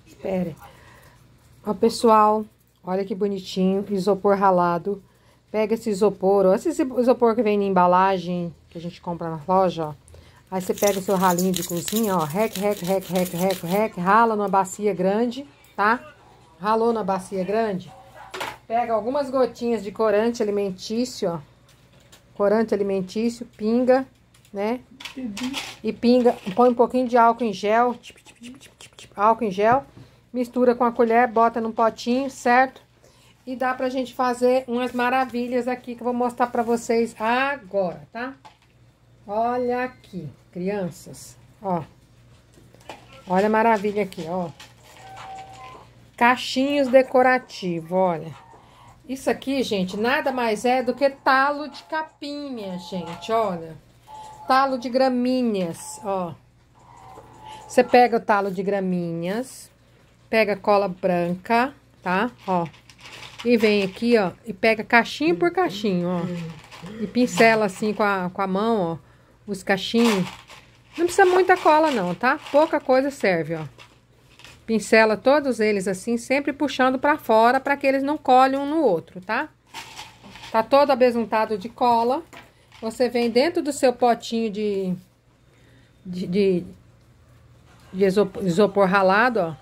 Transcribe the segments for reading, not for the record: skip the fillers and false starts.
Espere. Ó, pessoal, olha que bonitinho, isopor ralado. Pega esse isopor, ó, esse isopor que vem na embalagem, que a gente compra na loja, ó. Aí você pega o seu ralinho de cozinha, ó, rec, rala numa bacia grande, tá? Ralou na bacia grande. Pega algumas gotinhas de corante alimentício, ó. Corante alimentício, pinga, né? E pinga, põe um pouquinho de álcool em gel, álcool em gel, mistura com a colher, bota num potinho, certo? E dá pra gente fazer umas maravilhas aqui que eu vou mostrar pra vocês agora, tá? Olha aqui, crianças, ó. Olha a maravilha aqui, ó. Cachinhos decorativos, olha. Isso aqui, gente, nada mais é do que talo de capinha, gente, olha. Talo de gramíneas, ó. Você pega o talo de gramíneas, pega cola branca, tá? Ó. E vem aqui, ó, e pega cachinho por cachinho, ó. E pincela assim com a mão, ó, os cachinhos. Não precisa muita cola não, tá? Pouca coisa serve, ó. Pincela todos eles assim, sempre puxando pra fora, pra que eles não colhem um no outro, tá? Tá todo abesuntado de cola. Você vem dentro do seu potinho de isopor ralado, ó.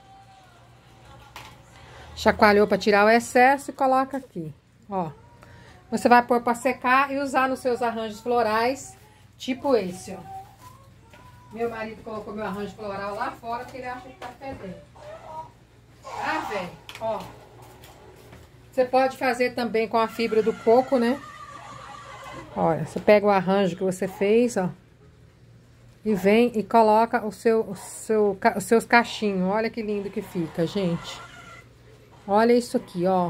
Chacoalhou pra tirar o excesso e coloca aqui, ó. Você vai pôr pra secar e usar nos seus arranjos florais, tipo esse, ó. Meu marido colocou meu arranjo floral lá fora porque ele acha que tá fedendo. Ah, velho, ó. Você pode fazer também com a fibra do coco, né? Olha, você pega o arranjo que você fez, ó. E vem e coloca os seus cachinhos. Olha que lindo que fica, gente. Olha isso aqui, ó.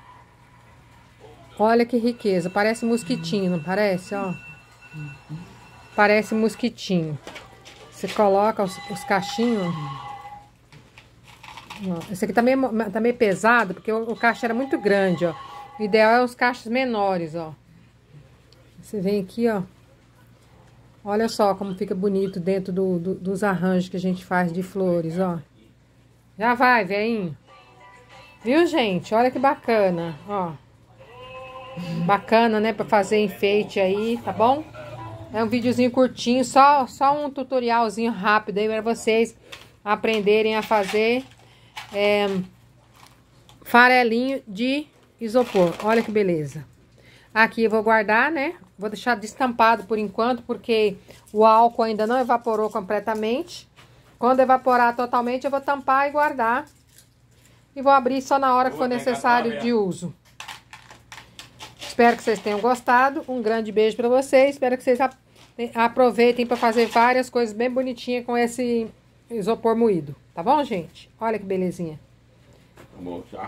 Olha que riqueza. Parece mosquitinho, não parece, ó? Parece mosquitinho. Você coloca os cachinhos. Ó. Esse aqui tá meio pesado, porque o cacho era muito grande, ó. O ideal é os cachos menores, ó. Você vem aqui, ó. Olha só como fica bonito dentro dos arranjos que a gente faz de flores, ó. Já vai, veinho. Viu, gente? Olha que bacana, ó. Bacana, né? Pra fazer enfeite aí, tá bom? É um videozinho curtinho, só um tutorialzinho rápido aí pra vocês aprenderem a fazer farelinho de isopor. Olha que beleza. Aqui eu vou guardar, né? Vou deixar destampado por enquanto, porque o álcool ainda não evaporou completamente. Quando evaporar totalmente, eu vou tampar e guardar. E vou abrir só na hora que for necessário de uso. Espero que vocês tenham gostado. Um grande beijo pra vocês. Espero que vocês aproveitem para fazer várias coisas bem bonitinhas com esse isopor moído. Tá bom, gente? Olha que belezinha. Tá bom, tchau.